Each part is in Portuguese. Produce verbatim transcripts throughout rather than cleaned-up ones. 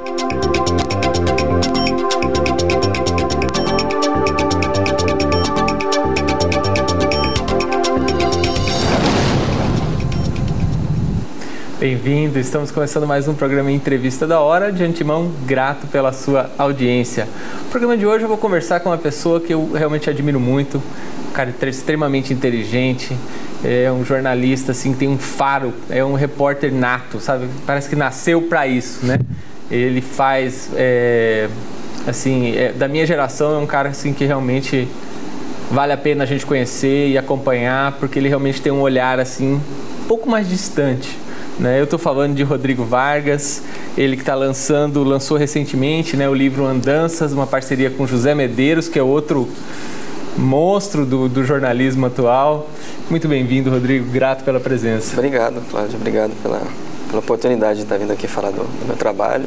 Bem-vindo, estamos começando mais um programa Entrevista da Hora. De antemão, grato pela sua audiência. No programa de hoje eu vou conversar com uma pessoa que eu realmente admiro muito, um cara extremamente inteligente, é um jornalista assim, que tem um faro, é um repórter nato, sabe? Parece que nasceu para isso, né? Ele faz, é, assim, é, da minha geração, é um cara assim que realmente vale a pena a gente conhecer e acompanhar, porque ele realmente tem um olhar assim, um pouco mais distante. Né, eu estou falando de Rodrigo Vargas, ele que está lançando, lançou recentemente, né, o livro Andanças, uma parceria com José Medeiros, que é outro monstro do, do jornalismo atual. Muito bem-vindo, Rodrigo, grato pela presença. Obrigado, Cláudio, obrigado pela, pela oportunidade de estar vindo aqui falar do, do meu trabalho.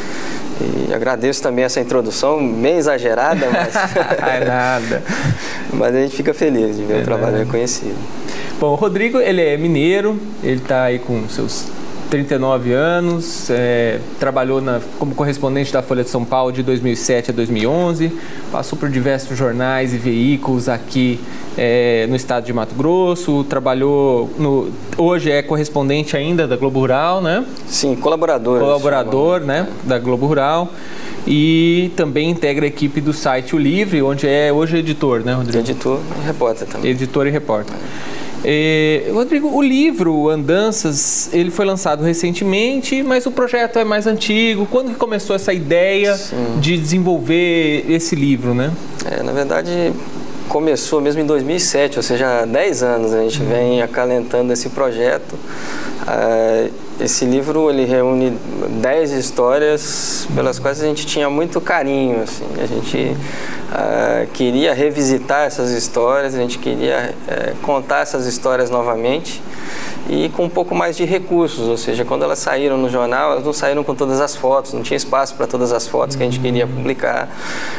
E agradeço também essa introdução, meio exagerada, mas... é nada. Mas a gente fica feliz de ver é o trabalho nada. reconhecido. Bom, o Rodrigo, ele é mineiro, ele está aí com seus trinta e nove anos, é, trabalhou na, como correspondente da Folha de São Paulo de dois mil e sete a dois mil e onze, passou por diversos jornais e veículos aqui é, no estado de Mato Grosso, trabalhou, no, hoje é correspondente ainda da Globo Rural, né? Sim, colaborador. Colaborador, né, é. da Globo Rural. E também integra a equipe do site O Livre, onde é hoje editor, né, Rodrigo? Editor e repórter também. Editor e repórter. É, Rodrigo, o livro Andanças, ele foi lançado recentemente, mas o projeto é mais antigo. Quando que começou essa ideia Sim. de desenvolver esse livro, né? É, na verdade, começou mesmo em dois mil e sete, ou seja, há dez anos a gente vem acalentando esse projeto. Uh, esse livro ele reúne dez histórias pelas quais a gente tinha muito carinho, assim. A gente uh, queria revisitar essas histórias, a gente queria uh, contar essas histórias novamente e com um pouco mais de recursos, ou seja, quando elas saíram no jornal, elas não saíram com todas as fotos, não tinha espaço para todas as fotos que a gente queria publicar.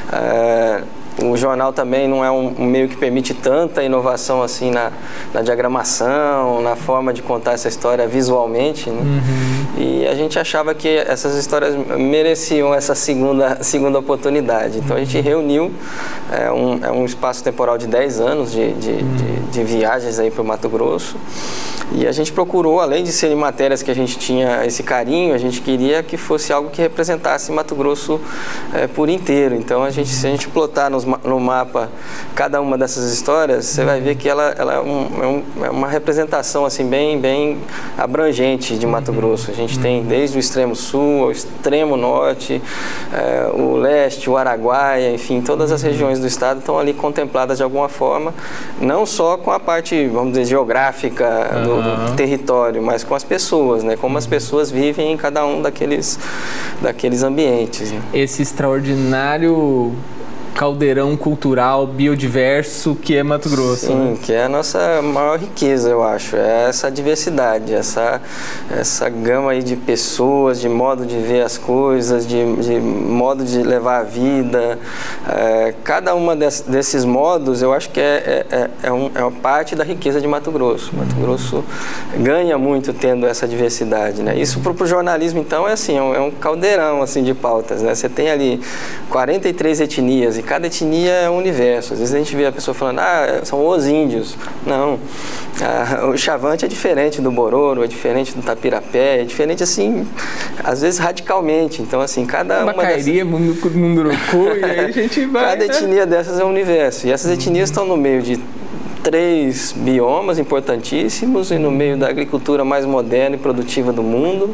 Uh, O jornal também não é um, um meio que permite tanta inovação assim na, na diagramação, na forma de contar essa história visualmente, né? Uhum. E a gente achava que essas histórias mereciam essa segunda, segunda oportunidade. Então a gente reuniu é, um, é um espaço temporal de dez anos de, de, uhum. de, de viagens aí para o Mato Grosso. E a gente procurou, além de serem matérias que a gente tinha esse carinho, a gente queria que fosse algo que representasse Mato Grosso é, por inteiro. Então a gente, se a gente plotar nos no mapa cada uma dessas histórias, você vai ver que ela, ela é, um, é, um, é uma representação assim, bem, bem abrangente de Mato Grosso. A gente tem desde o extremo sul ao extremo norte, é, o leste, o Araguaia, enfim, todas as regiões do estado estão ali contempladas de alguma forma, não só com a parte, vamos dizer, geográfica do, uhum. do território, mas com as pessoas, né? Como as pessoas vivem em cada um daqueles, daqueles ambientes. Né? Esse extraordinário caldeirão cultural, biodiverso que é Mato Grosso. Sim, né? Que é a nossa maior riqueza, eu acho. É essa diversidade, essa, essa gama aí de pessoas, de modo de ver as coisas, de, de modo de levar a vida. É, cada uma des, desses modos, eu acho que é, é, é, um, é uma parte da riqueza de Mato Grosso. Mato Grosso ganha muito tendo essa diversidade, né? Isso para o jornalismo, então, é assim, é um, é um caldeirão assim, de pautas, né? Você tem ali quarenta e três etnias e cada etnia é um universo. Às vezes a gente vê a pessoa falando, ah, são os índios. Não. Ah, o Chavante é diferente do Bororo, é diferente do Tapirapé, é diferente, assim, às vezes radicalmente. Então, assim, cada uma Macairi, dessas... Munduruku, e aí a gente vai... Cada né? etnia dessas é um universo. E essas etnias estão no meio de três biomas importantíssimos e no meio da agricultura mais moderna e produtiva do mundo.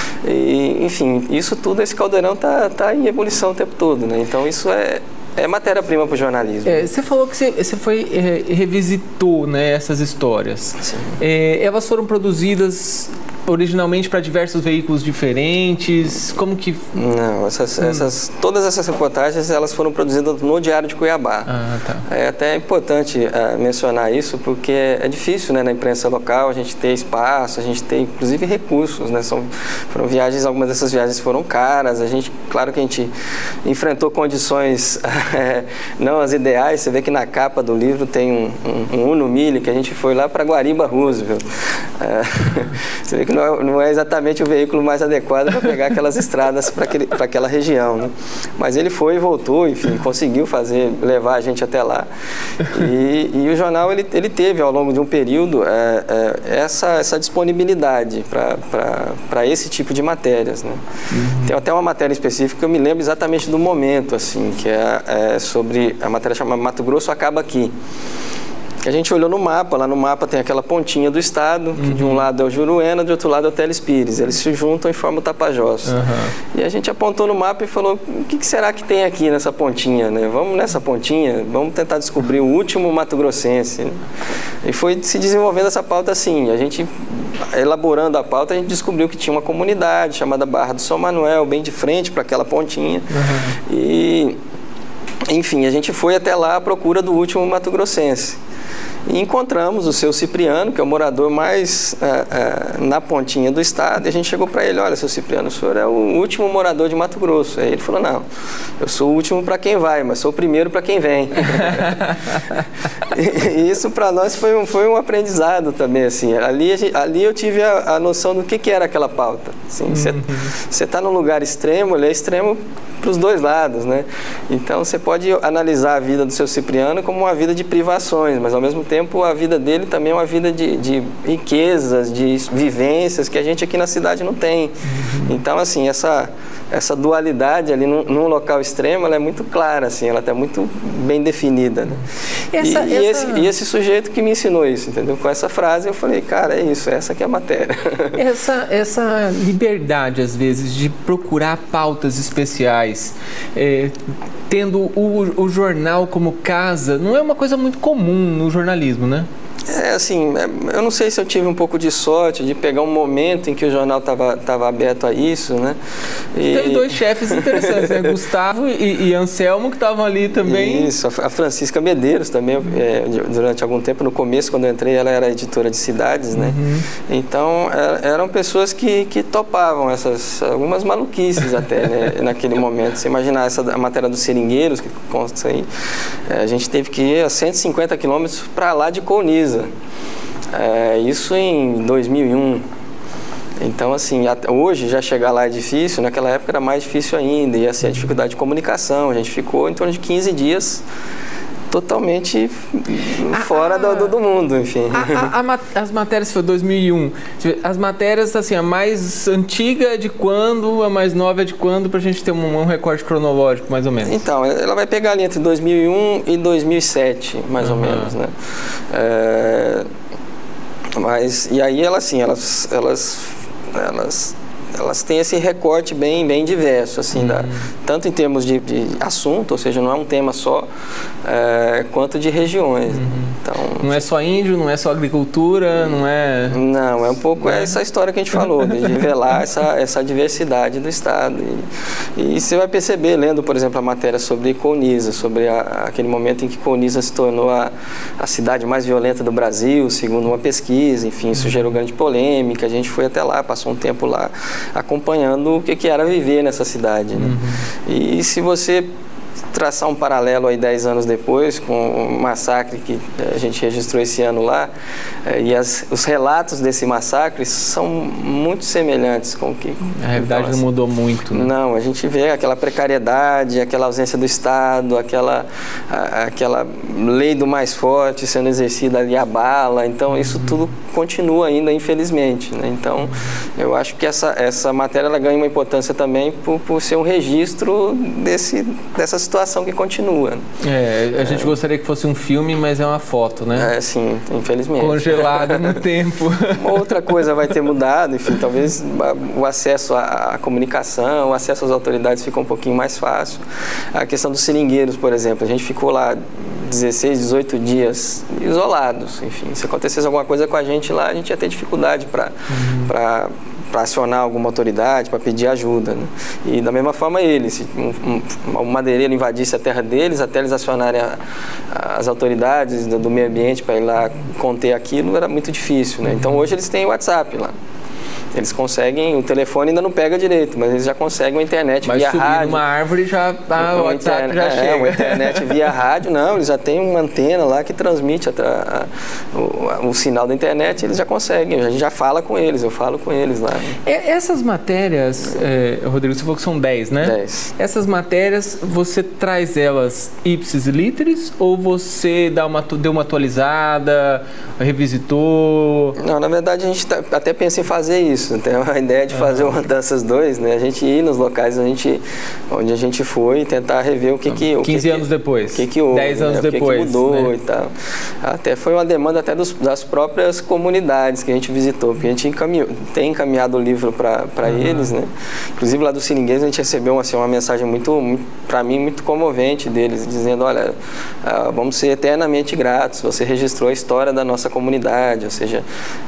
E, enfim, isso tudo, esse caldeirão está tá em ebulição o tempo todo, né? Então, isso é... É matéria-prima para o jornalismo. É, você falou que você, você foi é, revisitou, né, essas histórias. Sim. É, elas foram produzidas originalmente para diversos veículos diferentes? Como que... Não, essas, hum. essas, todas essas reportagens elas foram produzidas no Diário de Cuiabá. Ah, tá. É até importante uh, mencionar isso, porque é difícil, né, na imprensa local a gente ter espaço, a gente ter inclusive recursos, né? São, foram viagens, algumas dessas viagens foram caras, a gente, claro que a gente enfrentou condições é, não as ideais. Você vê que na capa do livro tem um, um, um Uno Mille, que a gente foi lá para Guariba Roosevelt. É, você vê que não é, não é exatamente o veículo mais adequado para pegar aquelas estradas para aquela região, né? Mas ele foi e voltou, enfim, conseguiu fazer, levar a gente até lá. E, e o jornal, ele, ele teve, ao longo de um período, é, é, essa, essa disponibilidade para esse tipo de matérias, né? Uhum. Tem até uma matéria específica que eu me lembro exatamente do momento, assim, que é, é sobre, a matéria chama Mato Grosso Acaba Aqui. Que a gente olhou no mapa, lá no mapa tem aquela pontinha do estado, que uhum. de um lado é o Juruena, de outro lado é o Teles Pires. Eles se juntam e formam o Tapajós. Uhum. E a gente apontou no mapa e falou, o que, que será que tem aqui nessa pontinha, né? Vamos nessa pontinha, vamos tentar descobrir o último mato-grossense. Né? E foi se desenvolvendo essa pauta assim, a gente, elaborando a pauta, a gente descobriu que tinha uma comunidade chamada Barra do São Manuel, bem de frente para aquela pontinha. Uhum. E, enfim, a gente foi até lá à procura do último mato-grossense. E encontramos o seu Cipriano, que é o morador mais uh, uh, na pontinha do estado, e a gente chegou para ele, olha, seu Cipriano, o senhor é o último morador de Mato Grosso. Aí ele falou, não, eu sou o último para quem vai, mas sou o primeiro para quem vem. E isso para nós foi um, foi um aprendizado também, assim, ali, a gente, ali eu tive a, a noção do que, que era aquela pauta. Assim, você uhum. está num lugar extremo, ele é extremo para os dois lados, né? Então você pode analisar a vida do seu Cipriano como uma vida de privações, mas ao mesmo tempo a vida dele também é uma vida de, de riquezas, de vivências que a gente aqui na cidade não tem. Uhum. Então, assim, essa, essa dualidade ali num, num local extremo, ela é muito clara, assim, ela está muito bem definida, né? Essa, e, e, essa... esse, e esse sujeito que me ensinou isso, entendeu? Com essa frase eu falei, cara, é isso, essa que é a matéria. Essa, essa liberdade, às vezes, de procurar pautas especiais, É, tendo o, o jornal como casa, não é uma coisa muito comum no jornalismo, né? É assim, eu não sei se eu tive um pouco de sorte de pegar um momento em que o jornal estava estava aberto a isso, né? E... Tem dois chefes interessantes, né? Gustavo e, e Anselmo, que estavam ali também. Isso, a Francisca Medeiros também, é, durante algum tempo, no começo, quando eu entrei, ela era editora de cidades, né? Uhum. Então, eram pessoas que, que topavam essas, algumas maluquices até, né? Naquele momento. Você imaginar essa, a matéria dos seringueiros, que consta aí, a gente teve que ir a cento e cinquenta quilômetros para lá de Colniza. É, isso em dois mil e um. Então, assim, até hoje já chegar lá é difícil, naquela época era mais difícil ainda, e assim, a dificuldade de comunicação, a gente ficou em torno de quinze dias totalmente a, fora a, do, do mundo, enfim. A, a, a, as matérias foi dois mil e um, as matérias, assim, a mais antiga é de quando, a mais nova é de quando, pra gente ter um, um recorte cronológico, mais ou menos? Então, ela vai pegar ali entre dois mil e um e dois mil e sete, mais uhum. ou menos, né? É, mas, e aí, ela, assim, elas, elas, elas elas têm esse recorte bem, bem diverso, assim, uhum. da, tanto em termos de, de assunto, ou seja, não é um tema só, é, quanto de regiões. Uhum. Então, não é só índio, não é só agricultura, não é... Não, é um pouco é. essa história que a gente falou, de revelar essa, essa diversidade do estado. E, e você vai perceber, lendo, por exemplo, a matéria sobre Colniza, sobre a, aquele momento em que Colniza se tornou a, a cidade mais violenta do Brasil, segundo uma pesquisa, enfim, isso gerou grande polêmica, a gente foi até lá, passou um tempo lá, acompanhando o que, que era viver nessa cidade, né? Uhum. E se você traçar um paralelo aí dez anos depois com o massacre que a gente registrou esse ano lá, eh, e as, os relatos desse massacre são muito semelhantes com o que... A realidade então, assim, não mudou muito, né? Não, a gente vê aquela precariedade, aquela ausência do Estado, aquela, a, aquela lei do mais forte sendo exercida ali à bala, então uhum. isso tudo continua ainda, infelizmente, né? Então, eu acho que essa, essa matéria ela ganha uma importância também por, por ser um registro desse, dessa situação que continua. É, a gente é. gostaria que fosse um filme, mas é uma foto, né? É, sim, infelizmente. Congelada no tempo. Uma outra coisa vai ter mudado, enfim, talvez o acesso à, à comunicação, o acesso às autoridades fica um pouquinho mais fácil. A questão dos seringueiros, por exemplo, a gente ficou lá dezesseis, dezoito dias isolados, enfim, se acontecesse alguma coisa com a gente lá, a gente ia ter dificuldade para uhum. para para acionar alguma autoridade, para pedir ajuda, né? E da mesma forma eles, se um, um, um madeireiro invadisse a terra deles, até eles acionarem a, a, as autoridades do, do meio ambiente para ir lá conter aquilo, era muito difícil, né? Então hoje eles têm o WhatsApp lá. Eles conseguem, o telefone ainda não pega direito, mas eles já conseguem uma internet mas via subir rádio. numa árvore já tá, o WhatsApp já é, chega. Uma internet via rádio, não, eles já têm uma antena lá que transmite a, a, o, o sinal da internet, eles já conseguem, a gente já fala com eles, eu falo com eles lá. É, essas matérias, é, Rodrigo, você falou que são dez, né? dez. Essas matérias, você traz elas ipsis literis ou você dá uma, deu uma atualizada, revisitou? Não, na verdade a gente tá, até pensa em fazer isso. Tem a ideia de fazer uma dessas dois, né? A gente ir nos locais onde a gente, onde a gente foi e tentar rever o que que... O quinze que anos que, depois. O que que houve, dez anos né? depois. O que que mudou, né? e tal. Até foi uma demanda até dos, das próprias comunidades que a gente visitou, porque a gente encaminhou, tem encaminhado o livro para uhum. eles, né? Inclusive lá do Seringueiros a gente recebeu assim, uma mensagem muito, muito para mim, muito comovente deles, dizendo, olha, uh, vamos ser eternamente gratos, você registrou a história da nossa comunidade, ou seja,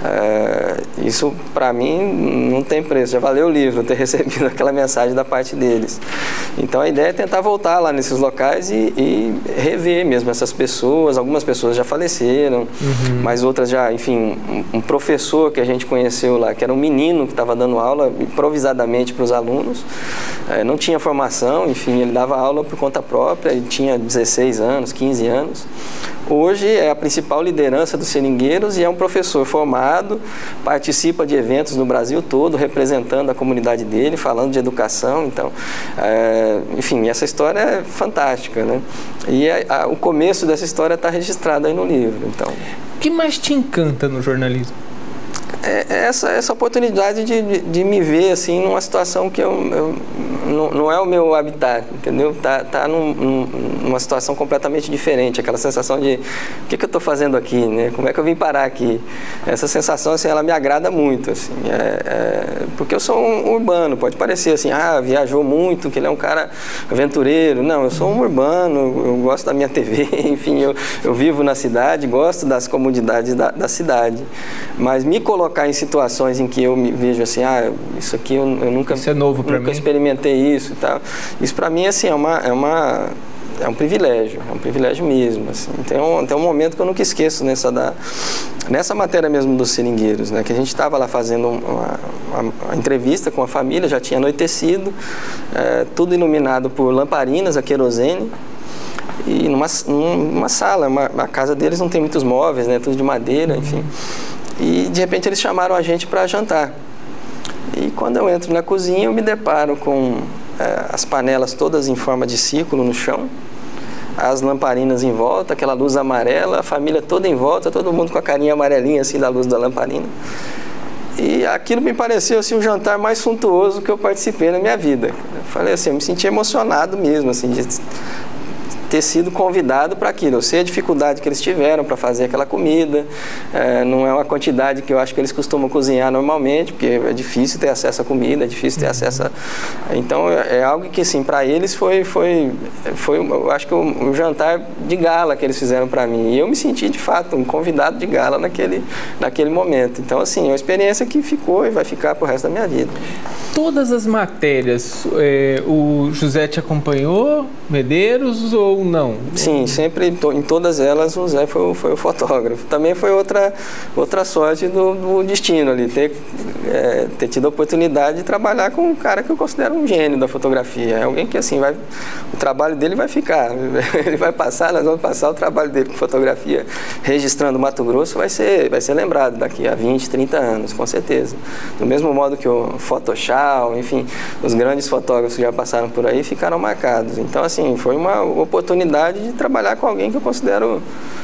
uh, isso para mim não tem preço, já valeu o livro ter recebido aquela mensagem da parte deles. Então a ideia é tentar voltar lá nesses locais e, e rever mesmo essas pessoas, algumas pessoas já faleceram, uhum. mas outras já, enfim, um, um professor que a gente conheceu lá, que era um menino que estava dando aula improvisadamente para os alunos, é, não tinha formação, enfim, ele dava aula por conta própria, ele tinha dezesseis anos, quinze anos. Hoje é a principal liderança dos seringueiros e é um professor formado, participa de eventos no Brasil todo, representando a comunidade dele, falando de educação. Então, é, enfim, essa história é fantástica, né? E a, a, o começo dessa história está registrado aí no livro. Então, o que mais te encanta no jornalismo? É essa, essa oportunidade de, de, de me ver assim numa situação que eu, eu não, não é o meu habitat, entendeu? Tá, tá num, num, numa situação completamente diferente, aquela sensação de o que, que eu estou fazendo aqui, né? Como é que eu vim parar aqui? Essa sensação assim, ela me agrada muito, assim, é, é, porque eu sou um urbano, pode parecer assim, ah, viajou muito, que ele é um cara aventureiro. Não, eu sou um urbano, eu gosto da minha T V, enfim, eu, eu vivo na cidade, gosto das comunidades da, da cidade, mas me colocar em situações em que eu me vejo assim, ah, isso aqui eu, eu nunca, isso é novo para nunca mim. experimentei isso e tal. Isso para mim assim é uma é uma é um privilégio, é um privilégio mesmo, assim. Tem um, tem um momento que eu nunca esqueço nessa da nessa matéria mesmo dos seringueiros, né, que a gente estava lá fazendo uma, uma, uma entrevista com a família, já tinha anoitecido, é, tudo iluminado por lamparinas a querosene. E numa, numa sala, uma, a casa deles não tem muitos móveis, né, tudo de madeira, uhum. enfim. E de repente eles chamaram a gente para jantar. E quando eu entro na cozinha, eu me deparo com é, as panelas todas em forma de círculo no chão, as lamparinas em volta, aquela luz amarela, a família toda em volta, todo mundo com a carinha amarelinha assim da luz da lamparina. E aquilo me pareceu assim, o jantar mais suntuoso que eu participei na minha vida. Eu falei assim, eu me senti emocionado mesmo, assim, de ter sido convidado para aquilo. Eu sei a dificuldade que eles tiveram para fazer aquela comida, é, não é uma quantidade que eu acho que eles costumam cozinhar normalmente, porque é difícil ter acesso à comida, é difícil ter acesso a... Então é, é algo que, assim, para eles foi, foi, foi, eu acho que um, um jantar de gala que eles fizeram para mim. E eu me senti, de fato, um convidado de gala naquele, naquele momento. Então, assim, é uma experiência que ficou e vai ficar pro resto da minha vida. Todas as matérias, é, o José te acompanhou, Medeiros, ou não? Sim, sempre em todas elas o Zé foi, foi o fotógrafo. Também foi outra, outra sorte do, do destino ali, ter, é, ter tido a oportunidade de trabalhar com um cara que eu considero um gênio da fotografia. É alguém que, assim, vai, o trabalho dele vai ficar, ele vai passar, nós vamos passar o trabalho dele com fotografia registrando Mato Grosso, vai ser, vai ser lembrado daqui a vinte, trinta anos, com certeza. Do mesmo modo que o Photoshop, enfim, os grandes fotógrafos que já passaram por aí ficaram marcados. Então, assim, foi uma oportunidade de trabalhar com alguém que eu considero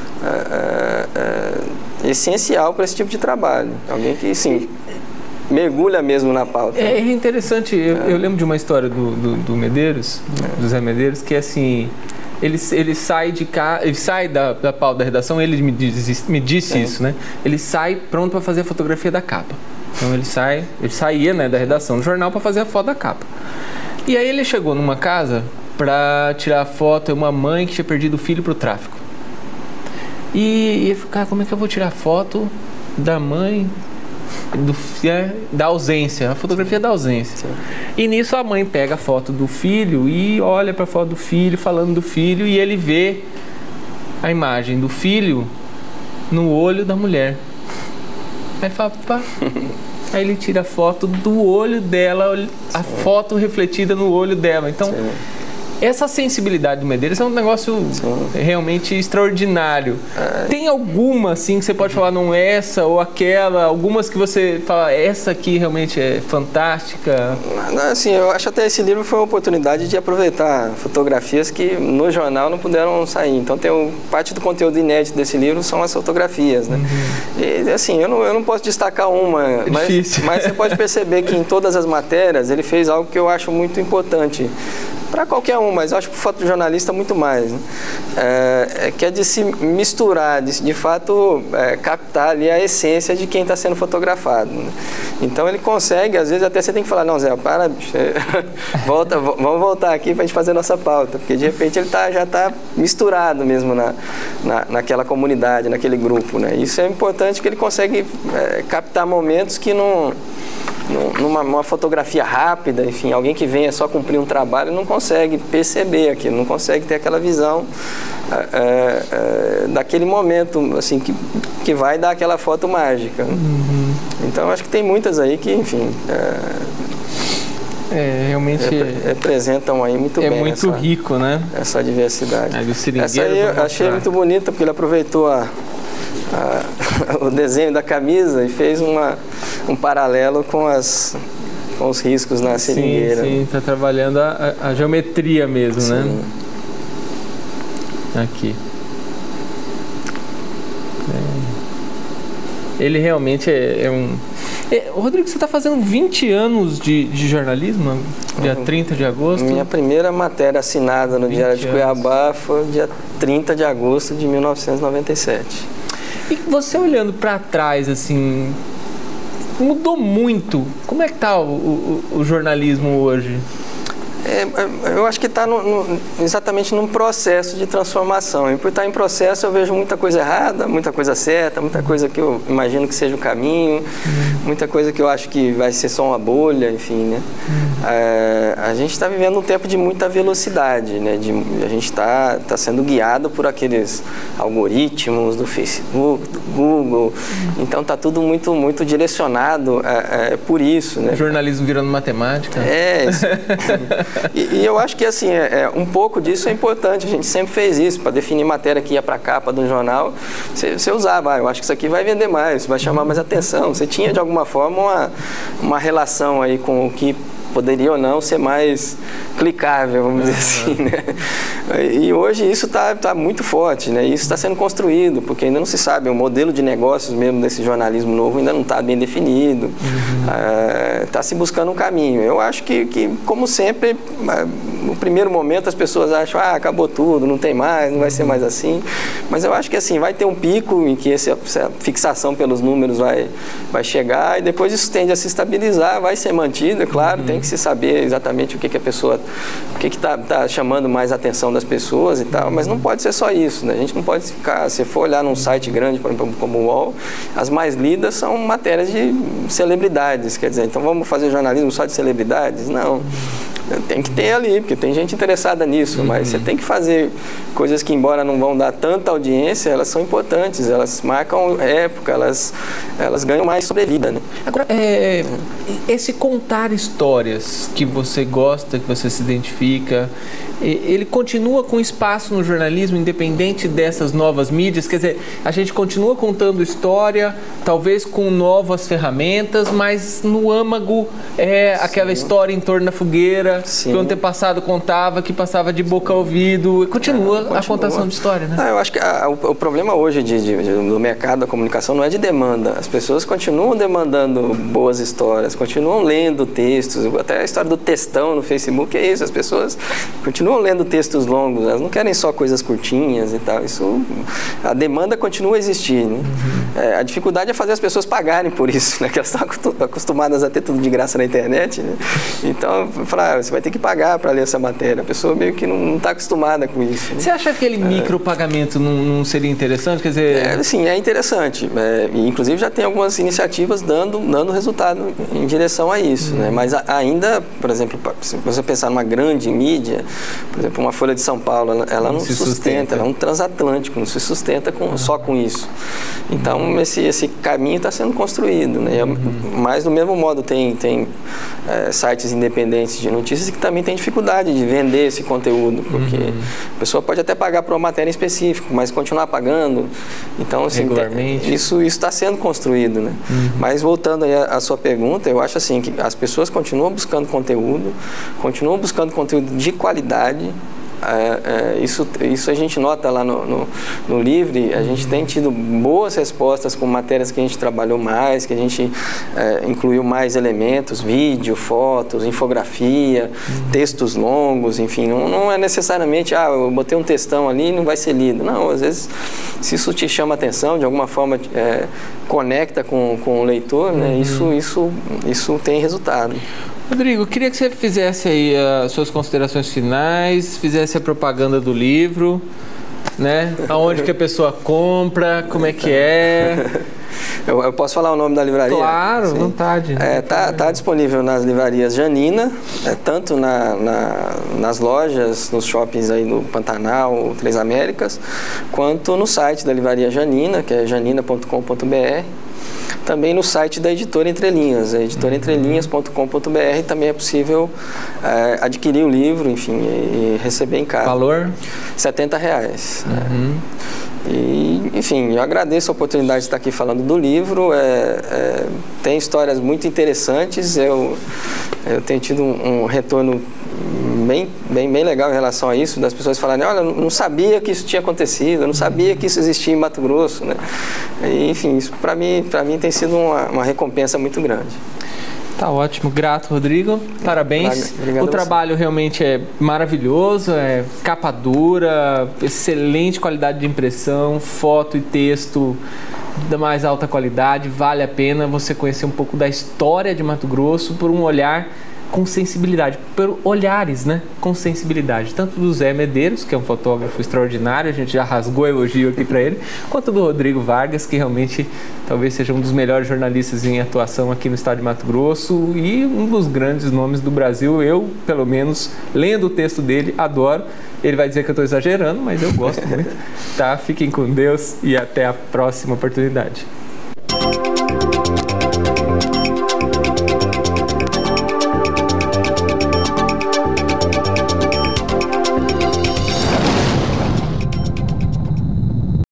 é, é, essencial para esse tipo de trabalho. Alguém que, sim, mergulha mesmo na pauta. É interessante, eu, é. eu lembro de uma história do, do, do Medeiros, do, do Zé Medeiros, que é assim... Ele, ele sai de cá, ele sai da, da pauta da redação, ele me, diz, me disse é. isso, né? Ele sai pronto para fazer a fotografia da capa. Então ele sai, ele saía, né, da redação do jornal para fazer a foto da capa. E aí ele chegou numa casa para tirar a foto de uma mãe que tinha perdido o filho pro tráfico. E ele falou, cara, como é que eu vou tirar foto da mãe do, é, da ausência, a fotografia da ausência. Sim. E nisso a mãe pega a foto do filho e olha para a foto do filho, falando do filho, e ele vê a imagem do filho no olho da mulher. Aí fala, pá, aí ele tira a foto do olho dela, a Sim. foto refletida no olho dela. Então, Sim. essa sensibilidade do Medeiros é um negócio Sim. realmente extraordinário. É. Tem alguma, assim, que você pode falar, não essa ou aquela, algumas que você fala, essa aqui realmente é fantástica? Não, assim, eu acho até esse livro foi uma oportunidade de aproveitar fotografias que no jornal não puderam sair. Então, tem um, parte do conteúdo inédito desse livro são as fotografias, né? Uhum. E, assim, eu não, eu não posso destacar uma, é mas, difícil. Mas você pode perceber que em todas as matérias ele fez algo que eu acho muito importante. Para qualquer um, mas eu acho que o fotojornalista muito mais, né? é, é, que é de se misturar, de, de fato é, captar ali a essência de quem está sendo fotografado, né? Então ele consegue, às vezes até você tem que falar, não Zé, para, bicho, volta, vamos voltar aqui para a gente fazer a nossa pauta, porque de repente ele tá, já está misturado mesmo na, na, naquela comunidade, naquele grupo, né? Isso é importante porque ele consegue é, captar momentos que não... Numa uma fotografia rápida, enfim, alguém que venha só cumprir um trabalho não consegue perceber aquilo, não consegue ter aquela visão é, é, daquele momento, assim, que, que vai dar aquela foto mágica. Uhum. Então, acho que tem muitas aí que, enfim... É, é realmente... É, representam aí muito é bem. É muito essa, rico, né? Essa diversidade. Aí, essa aí eu achei muito bonita, porque ele aproveitou a... A, o desenho da camisa e fez uma, um paralelo com, as, com os riscos na seringueira. Sim, sim, está trabalhando a, a geometria mesmo, sim. né? Aqui. É. Ele realmente é, é um... É, Rodrigo, você está fazendo vinte anos de, de jornalismo, dia trinta de agosto? Minha primeira matéria assinada no Diário de Cuiabá foi dia trinta de agosto de mil novecentos e noventa e sete. E você olhando para trás, assim, mudou muito. Como é que está o, o, o jornalismo hoje? É, eu acho que está exatamente num processo de transformação. E por estar em processo eu vejo muita coisa errada, muita coisa certa, muita coisa que eu imagino que seja o caminho, uhum. muita coisa que eu acho que vai ser só uma bolha, enfim, né? Uhum. É, a gente está vivendo um tempo de muita velocidade, né? De, a gente está tá sendo guiado por aqueles algoritmos do Facebook, do Google, uhum. então está tudo muito, muito direcionado é, é, por isso, né? O jornalismo virando matemática. É, isso. E, e eu acho que assim, é, um pouco disso é importante, a gente sempre fez isso, para definir matéria que ia para a capa do jornal, você, você usava, ah, eu acho que isso aqui vai vender mais, vai chamar mais atenção, você tinha de alguma forma uma, uma relação aí com o que poderia ou não ser mais clicável, vamos dizer assim, né? E hoje isso está tá muito forte, né? Isso está sendo construído, porque ainda não se sabe, o modelo de negócios mesmo desse jornalismo novo ainda não está bem definido, está uhum. uh, se buscando um caminho. Eu acho que, que como sempre, uh, no primeiro momento as pessoas acham, ah, acabou tudo, não tem mais, não vai ser mais assim, mas eu acho que assim, vai ter um pico em que esse, essa fixação pelos números vai, vai chegar e depois isso tende a se estabilizar, vai ser mantido, é claro, uhum. tem que se saber exatamente o que, que a pessoa, o que está tá chamando mais a atenção das pessoas e tal, mas não pode ser só isso, né? A gente não pode ficar, se for olhar num site grande, por exemplo, como o U O L, as mais lidas são matérias de celebridades, quer dizer, então vamos fazer jornalismo só de celebridades? Não. Tem que ter ali, porque tem gente interessada nisso, uhum. mas você tem que fazer coisas que, embora não vão dar tanta audiência, elas são importantes, elas marcam época, elas, elas ganham mais sobrevida, né? Agora, é, esse contar histórias que você gosta, que você se identifica, ele continua com espaço no jornalismo, independente dessas novas mídias? Quer dizer, a gente continua contando história, talvez com novas ferramentas, mas no âmago é aquela Sim. história em torno da fogueira, Sim. que o antepassado contava, que passava de boca a ouvido. Continua, é, continua. a contação de história, né? Não, eu acho que a, o, o problema hoje de, de, de, do mercado da comunicação não é de demanda. As pessoas continuam demandando boas histórias, continuam lendo textos, até a história do textão no Facebook é isso, as pessoas continuam lendo textos longos, elas não querem só coisas curtinhas e tal. Isso, a demanda continua a existir, né? Uhum. É, a dificuldade é fazer as pessoas pagarem por isso, né? Que elas estão acostumadas a ter tudo de graça na internet, né? Então, falar, você vai ter que pagar para ler essa matéria. A pessoa meio que não está acostumada com isso. Né? Você acha que aquele é. micropagamento não, não seria interessante? Quer dizer... É, sim, é interessante. É, inclusive já tem algumas iniciativas dando, dando resultado em direção a isso. Hum. Né? Mas a, ainda, por exemplo, se você pensar numa grande mídia, por exemplo, uma Folha de São Paulo, ela, ela não, não se sustenta, sustenta, ela é um transatlântico, não se sustenta com, hum. só com isso. Então, hum. esse, esse caminho está sendo construído. Né? Hum. Mas, do mesmo modo, tem, tem é, sites independentes de notícias que também têm dificuldade de vender esse conteúdo, porque uhum. a pessoa pode até pagar por uma matéria específica, mas continuar pagando. Então, assim, regularmente. isso está sendo construído. Né? Uhum. Mas, voltando aí à, à sua pergunta, eu acho assim que as pessoas continuam buscando conteúdo, continuam buscando conteúdo de qualidade. É, é, isso, isso a gente nota lá no, no, no Livre, a gente tem tido boas respostas com matérias que a gente trabalhou mais, que a gente é, incluiu mais elementos, vídeo, fotos, infografia, uhum. textos longos, enfim, não, não é necessariamente, ah, eu botei um textão ali e não vai ser lido. Não, às vezes, se isso te chama atenção, de alguma forma é, conecta com, com o leitor, né, uhum. isso, isso, isso tem resultado. Rodrigo, queria que você fizesse aí as suas considerações finais, fizesse a propaganda do livro, né? Aonde que a pessoa compra, como é que é... Eu, eu posso falar o nome da livraria? Claro, Sim. vontade. É, tá, tá disponível nas livrarias Janina, é, tanto na, na, nas lojas, nos shoppings aí do Pantanal, Três Américas, quanto no site da livraria Janina, que é janina ponto com ponto br. Também no site da Editora Entre Linhas, editora entre linhas ponto com ponto br, também é possível é, adquirir o livro, enfim, e, e receber em casa. Valor? setenta reais. Uhum. É. E, enfim, eu agradeço a oportunidade de estar aqui falando do livro. É, é, tem histórias muito interessantes, eu, eu tenho tido um, um retorno bem, bem, bem legal em relação a isso, das pessoas falarem, olha, eu não sabia que isso tinha acontecido, eu não sabia que isso existia em Mato Grosso, né? E, enfim, isso para mim, para mim tem sido uma, uma recompensa muito grande. Tá ótimo, grato, Rodrigo, parabéns. Obrigado. O trabalho realmente é maravilhoso, é capa dura, excelente qualidade de impressão, foto e texto da mais alta qualidade, vale a pena você conhecer um pouco da história de Mato Grosso por um olhar com sensibilidade, por olhares, né? Com sensibilidade, tanto do Zé Medeiros, que é um fotógrafo extraordinário, a gente já rasgou elogio aqui para ele, quanto do Rodrigo Vargas, que realmente talvez seja um dos melhores jornalistas em atuação aqui no estado de Mato Grosso e um dos grandes nomes do Brasil. Eu, pelo menos, lendo o texto dele, adoro. Ele vai dizer que eu estou exagerando, mas eu gosto muito. Tá? Fiquem com Deus e até a próxima oportunidade.